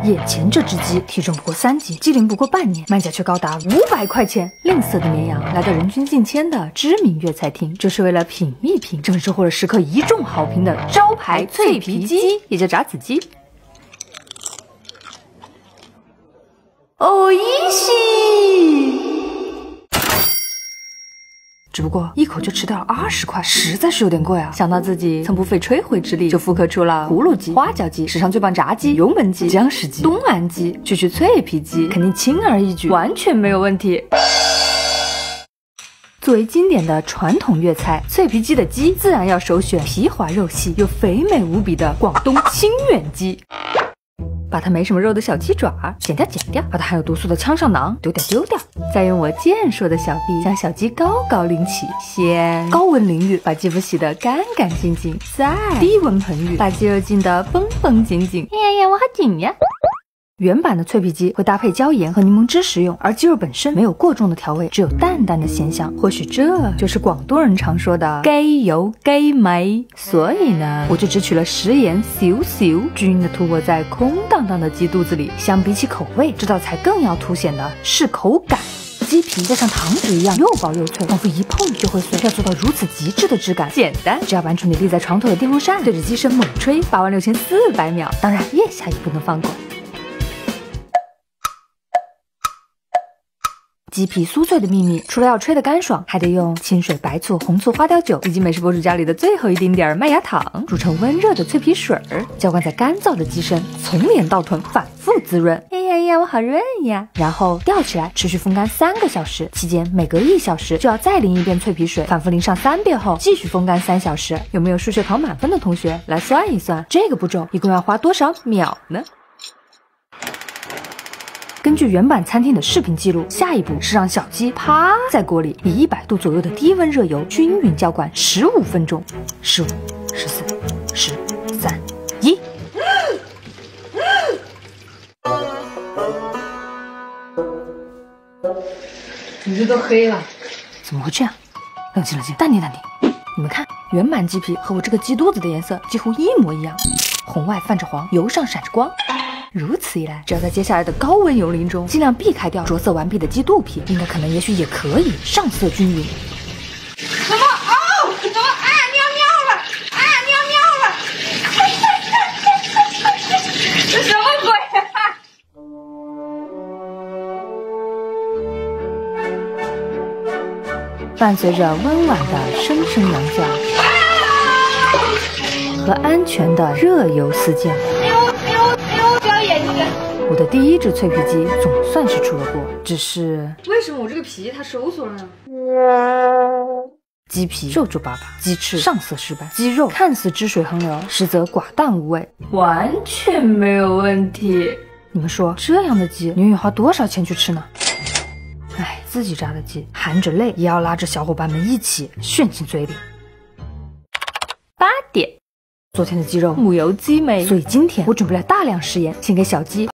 眼前这只鸡体重不过3斤，机龄不过半年，卖价却高达500块钱。吝啬的绵羊来到人均近千的知名粤菜厅，就是为了品一品这份收获了食客一众好评的招牌脆皮鸡，也叫炸子鸡。哦，一西。只不过一口就吃掉了20块，实在是有点贵啊！想到自己曾不费吹灰之力就复刻出了葫芦鸡、花椒鸡、史上最棒炸鸡、油焖鸡、姜丝鸡、东安鸡，区区脆皮鸡肯定轻而易举，完全没有问题。作为经典的传统粤菜，脆皮鸡的鸡自然要首选皮滑肉细又肥美无比的广东清远鸡。把它没什么肉的小鸡爪剪掉，把它含有毒素的腔上囊丢掉，再用我健硕的小臂将小鸡高高拎起，先高温淋浴把肌肤洗得干干净净，再低温盆浴把鸡肉浸得绷绷紧紧。哎呀，我好紧呀！原版的脆皮鸡会搭配椒盐和柠檬汁食用，而鸡肉本身没有过重的调味，只有淡淡的咸香。或许这就是广东人常说的鸡油鸡味。所以呢，我就只取了食盐少少，均匀的涂抹在空荡荡的鸡肚子里。相比起口味，这道菜更要凸显的是口感。鸡皮就像糖纸一样又薄又脆，仿佛一碰就会碎。要做到如此极致的质感，简单，只要完成你立在床头的电风扇，对着鸡身猛吹86400秒。当然，腋下也不能放过。鸡皮酥脆的秘密，除了要吹得干爽，还得用清水、白醋、红醋、花雕酒以及美食博主家里的最后一丁点儿麦芽糖，煮成温热的脆皮水儿，浇灌在干燥的鸡身，从脸到臀反复滋润。哎呀，我好润呀！然后吊起来，持续风干3个小时，期间每隔1小时就要再淋一遍脆皮水，反复淋上3遍后，继续风干3小时。有没有数学考满分的同学来算一算，这个步骤一共要花多少秒呢？根据原版餐厅的视频记录，下一步是让小鸡趴在锅里，以100度左右的低温热油均匀浇灌15分钟。15、14、10、3、1。 你这都黑了， 怎么会这样？冷静，淡定。你们看，原版鸡皮和我这个鸡肚子的颜色几乎一模一样，红外泛着黄，油上闪着光。如此一来，只要在接下来的高温油淋中尽量避开掉着色完毕的鸡肚皮，应该也许也可以上色均匀。 怎么尿了？这什么鬼啊？ 伴随着温婉的声声羊叫和安全的热油四溅，我的第1只脆皮鸡总算是出了锅，只是为什么我这个皮它收缩了呢？ 鸡皮皱皱巴巴，鸡翅上色失败，鸡肉看似汁水横流，实则寡淡无味，完全没有问题。你们说这样的鸡，你愿意花多少钱去吃呢？哎，自己炸的鸡，含着泪也要拉着小伙伴们一起炫进嘴里。8点。昨天的鸡肉木油鸡美，所以今天我准备了大量食盐，先给小鸡